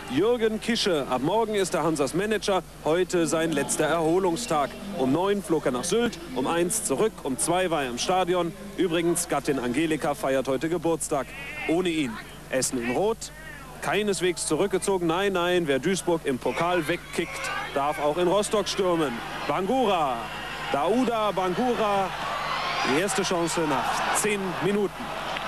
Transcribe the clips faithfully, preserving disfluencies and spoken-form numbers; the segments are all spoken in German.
Jürgen Kische. Ab morgen ist er Hansas Manager. Heute sein letzter Erholungstag. Um neun flog er nach Sylt, um eins zurück, um zwei war er im Stadion. Übrigens, Gattin Angelika feiert heute Geburtstag. Ohne ihn. Essen in Rot. Keineswegs zurückgezogen. Nein, nein, wer Duisburg im Pokal wegkickt, darf auch in Rostock stürmen. Bangura. Daouda Bangura. Die erste Chance nach zehn Minuten.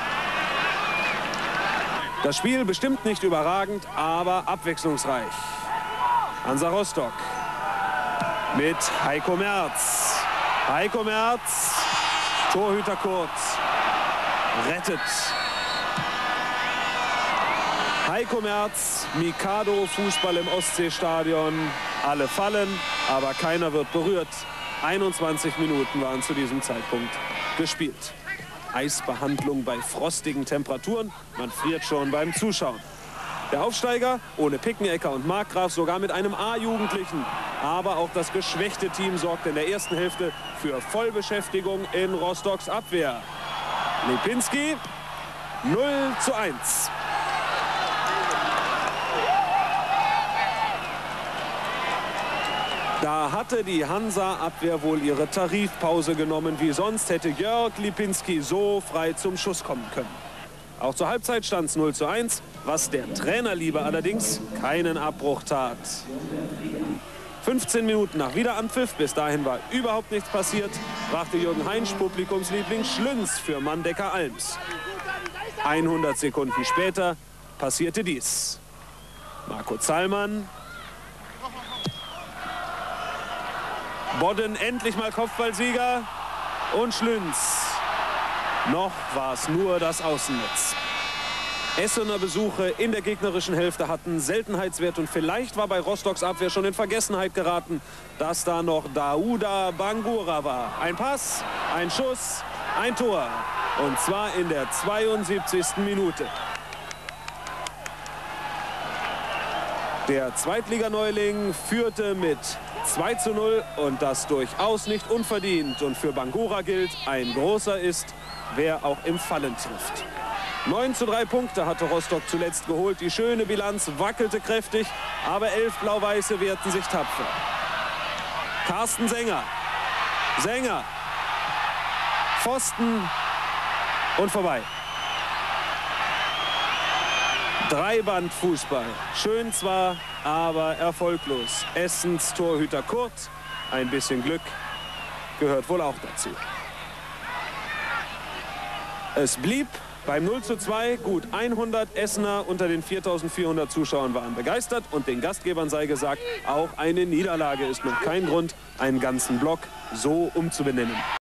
Das Spiel bestimmt nicht überragend, aber abwechslungsreich. Hansa Rostock mit Heiko Merz. Heiko Merz, Torhüter Kurz, rettet. Heiko Merz, Mikado, Fußball im Ostseestadion. Alle fallen, aber keiner wird berührt. einundzwanzig Minuten waren zu diesem Zeitpunkt gespielt. Eisbehandlung bei frostigen Temperaturen. Man friert schon beim Zuschauen. Der Aufsteiger ohne Pickenecker und Markgraf, sogar mit einem A-Jugendlichen. Aber auch das geschwächte Team sorgt in der ersten Hälfte für Vollbeschäftigung in Rostocks Abwehr. Lipinski, null zu eins. Da hatte die Hansa-Abwehr wohl ihre Tarifpause genommen. Wie sonst hätte Jörg Lipinski so frei zum Schuss kommen können. Auch zur Halbzeit stand es null zu eins, was der Trainerliebe allerdings keinen Abbruch tat. fünfzehn Minuten nach Wiederanpfiff, bis dahin war überhaupt nichts passiert, brachte Jürgen Heinsch Publikumsliebling Schlünz für Mandecker-Alms. hundert Sekunden später passierte dies. Marco Zallmann. Bodden endlich mal Kopfballsieger und Schlünz. Noch war es nur das Außennetz. Essener Besuche in der gegnerischen Hälfte hatten Seltenheitswert und vielleicht war bei Rostocks Abwehr schon in Vergessenheit geraten, dass da noch Daouda Bangura war. Ein Pass, ein Schuss, ein Tor. Und zwar in der zweiundsiebzigsten Minute. Der Zweitliganeuling führte mit zwei zu null und das durchaus nicht unverdient. Und für Bangura gilt, ein großer ist, wer auch im Fallen trifft. neun zu drei Punkte hatte Rostock zuletzt geholt. Die schöne Bilanz wackelte kräftig, aber elf Blau-Weiße wehrten sich tapfer. Carsten Sänger. Sänger. Pfosten und vorbei. Dreibandfußball. Schön zwar, aber erfolglos. Essens Torhüter Kurt. Ein bisschen Glück gehört wohl auch dazu. Es blieb beim null zu zwei. Gut hundert Essener unter den viertausendvierhundert Zuschauern waren begeistert. Und den Gastgebern sei gesagt, auch eine Niederlage ist noch kein Grund, einen ganzen Block so umzubenennen.